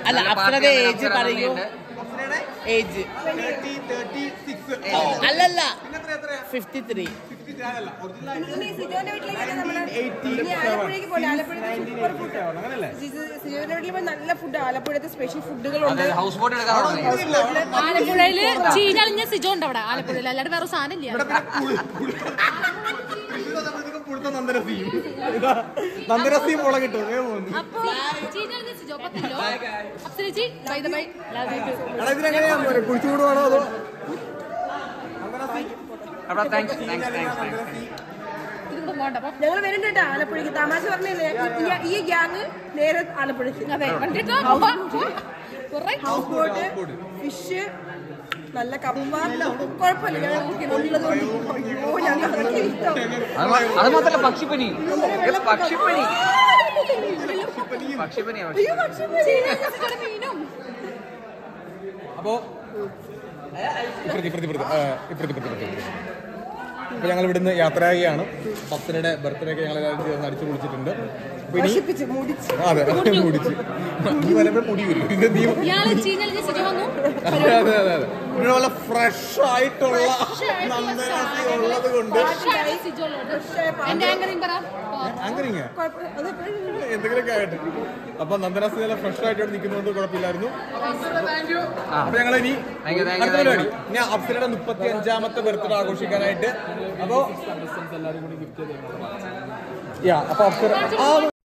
അല്ല അപ്സരയുടെ ഏജ് പറയൂ. ഏജ് അല്ലല്ല 53. സിജോന്റെ വീട്ടിൽ നല്ല ഫുഡ്, ആലപ്പുഴത്തെ സ്പെഷ്യൽ ഫുഡുകളുണ്ട്. ആലപ്പുഴയില് ചീഞ്ഞളിഞ്ഞ സിജോ ഉണ്ട് അവിടെ ആലപ്പുഴയിൽ, അല്ലാണ്ട് വേറെ സാധനം ഇല്ല. നന്ദരസിയും മുള കിട്ടും. അപ്പൊ ചീഞ്ഞളിഞ്ഞ സിജോ 10 കിലോ. അപ്സരജി by the by love you. കുഴിച്ചുകൂടുവാണോ അതോ? ഞങ്ങൾ വരുന്നുണ്ട് ആലപ്പുഴക്ക്. തമാശ പറഞ്ഞില്ലേ, ഈ ഗ്യാങ് നേരെ ആലപ്പുഴക്ക്. ഹൗസ് ബോട്ട്, ഫിഷ്, നല്ല കപ്പ, കുഴപ്പമില്ല. അത് മാത്രല്ല പക്ഷിപ്പനി. അപ്പോ ഇപ്പൊ ഞങ്ങൾ ഇവിടുന്ന് യാത്രയാവുകയാണ്. അപ്സരയുടെ ബർത്ത്ഡേ ഒക്കെ ഞങ്ങൾ എല്ലാവരും ചേർന്ന് അടിച്ചു പൊളിച്ചിട്ടുണ്ട്. അതെ, മുടിച്ച് മുടി വരും. അതെ അതെ അതെ. ഇവിടെ നല്ല ഫ്രഷ് ആയിട്ടുള്ള നന്ദനസി ഉള്ളത് കൊണ്ട് ആങ്കറിങ് എന്തെങ്കിലുമൊക്കെ ആയിട്ട്. അപ്പൊ നന്ദനസി നല്ല ഫ്രഷ് ആയിട്ട് നിൽക്കുന്നതുകൊണ്ട് കുഴപ്പമില്ലായിരുന്നു. അപ്പൊ ഞങ്ങൾ ഇനി ഇനി അപ്സരയുടെ 35ാമത്തെ ബർത്ത്ഡേ ആഘോഷിക്കാനായിട്ട്. അപ്പൊ എല്ലാവരും കൂടി ഗിഫ്റ്റ് ചെയ്ത് അപ്പൊ അപ്സര